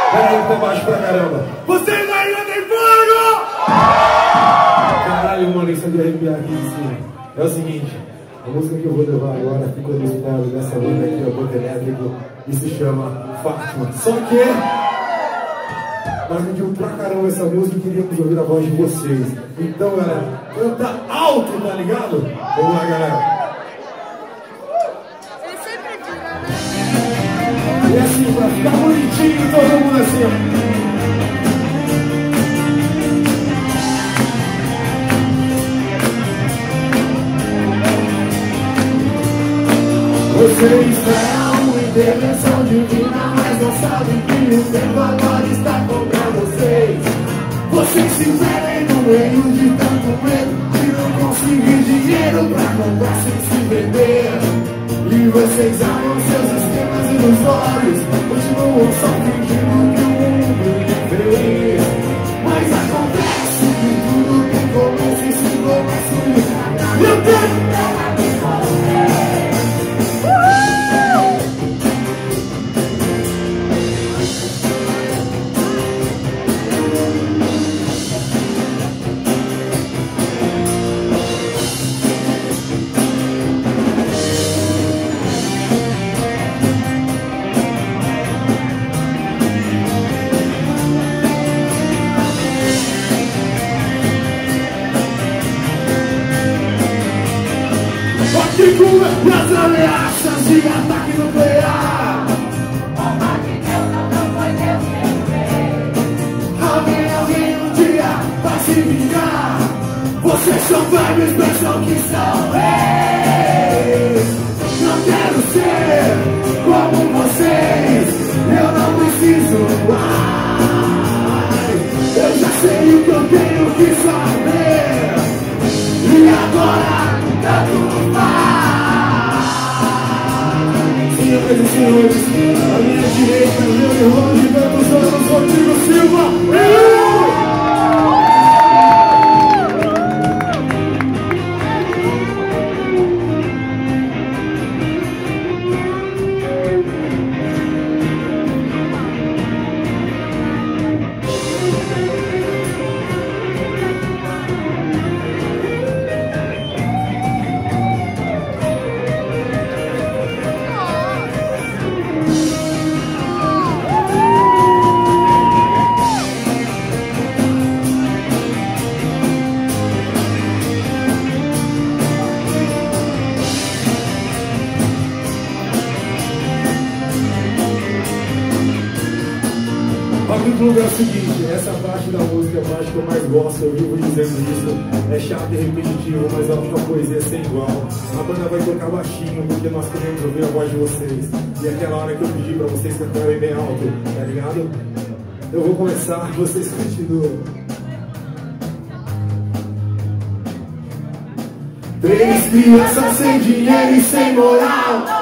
Pera aí que tá baixo pra caramba. Vocês ainda tem fogo! Caralho, mano, isso é de arrepiar aqui em cima. É o seguinte, a música que eu vou levar agora ficou no espólio dessa banda aqui, a Banda Elétrico, e se chama Fátima. Só que nós pedimos pra caramba essa música e queríamos ouvir a voz de vocês. Então, galera, canta alto, tá ligado? Vamos lá, galera. Ele sempre vira, né? E assim, pra ficar bonitinho, todo mundo assim, ó. Vocês são uma intervenção divina, mas não sabem que o tempo agora está contra vocês. Vocês se perdem no meio de tanto medo que não conseguem dinheiro pra comprar sem se vender. E vocês amam seus esquemas ilusórios, continuam só fingindo que o mundo fez. Mas acontece que tudo tem começo e se começa um e eu quero terra de você. Nas ameaças de ataque nuclear. Opa de Deus, não foi Deus quem fez. Alguém um dia vai se vingar. Vocês são velhos, pensam que são reis. Não quero ser como vocês. Eu não preciso mais. Eu já sei o que eu tenho que saber. E agora tá tudo faz. Senhoras e senhores, a minha direita, meu irmão de tantos anos, Rodrigo Silva. O clube é o seguinte, essa parte da música é a parte que eu mais gosto, eu vivo dizendo isso. É chato e repetitivo, mas eu acho que a poesia é sem igual. A banda vai tocar baixinho, porque nós queremos ouvir a voz de vocês. E aquela hora que eu pedi pra vocês cantarem bem alto, tá ligado? Eu vou começar, vocês continuam. Três crianças sem dinheiro e sem moral.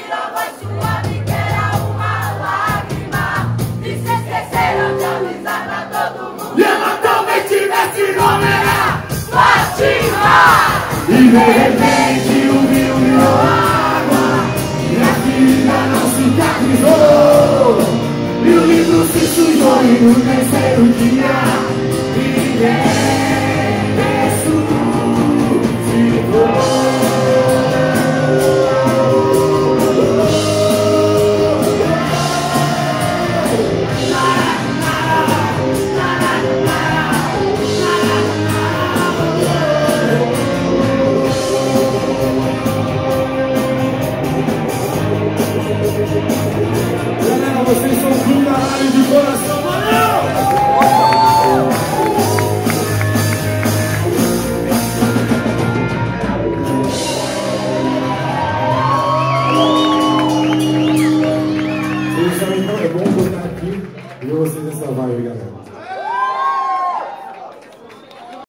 E de repente o rio virou água e a ferida não cicatrizou. E o livro se sujou e no terceiro dia ninguém ressuscitou. Vocês são do caralho de coração, valeu! Vocês sabem, então é bom botar aqui e vocês nessa vibe, galera.